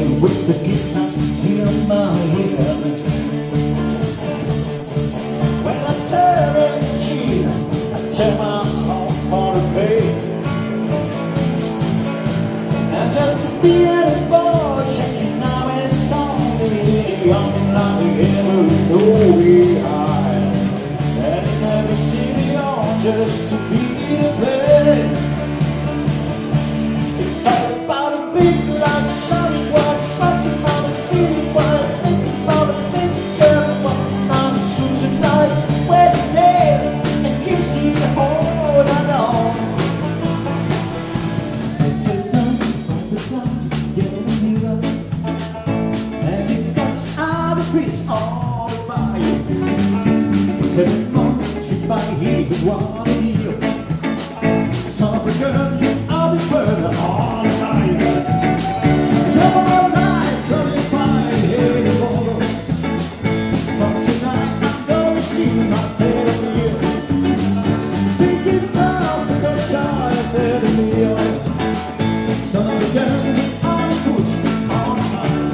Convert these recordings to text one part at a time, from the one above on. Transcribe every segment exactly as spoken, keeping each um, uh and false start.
and with the guitar in my ear. When I turn the cheek, I turn my heart for the pain. And just to be at a bar, checking out a song, young and lovely, ever know behind. And in every city on just to be the place. It's all about a big light, shining what's talking about the feeling, what's thinking about the things you care about. I'm a Susan night, where's the day? And you see the whole night long. Sit down on the clock, getting you up, and it cuts out the fish all by you. Seven months you might hear the one in you. Some girl you I'll be further all night. All night, gonna find here tomorrow. From tonight, I'm gonna see myself in you. Big guitar, big old child, better me up. Some girl you I'll be pushing all night.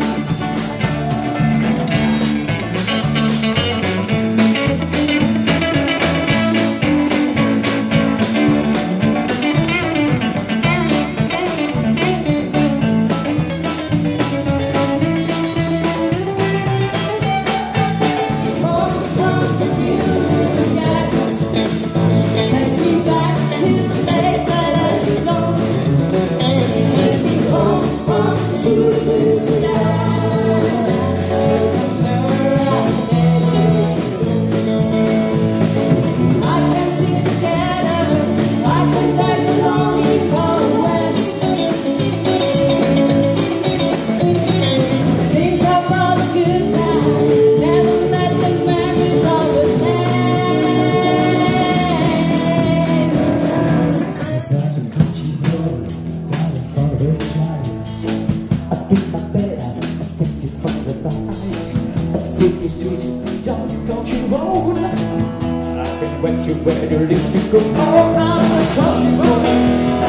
When you're ready to go all around the country road.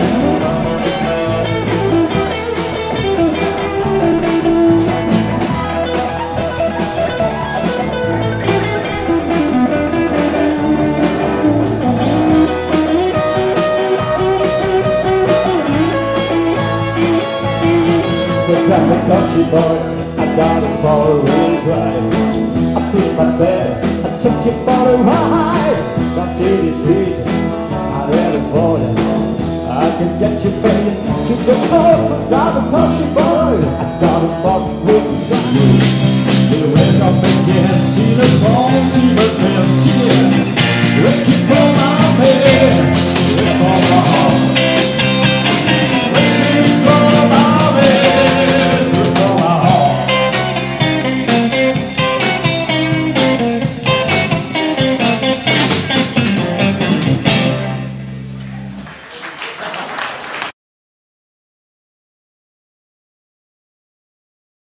Cause I'm a country boy, I got a four-wheel drive. I put my bed, I took you for a ride. That city street, I had a border. I can get you baby to the home. Cause I'm a country boy, I got a four-wheel drive. The rest of the kids see the bones, see the girls, see the rescue.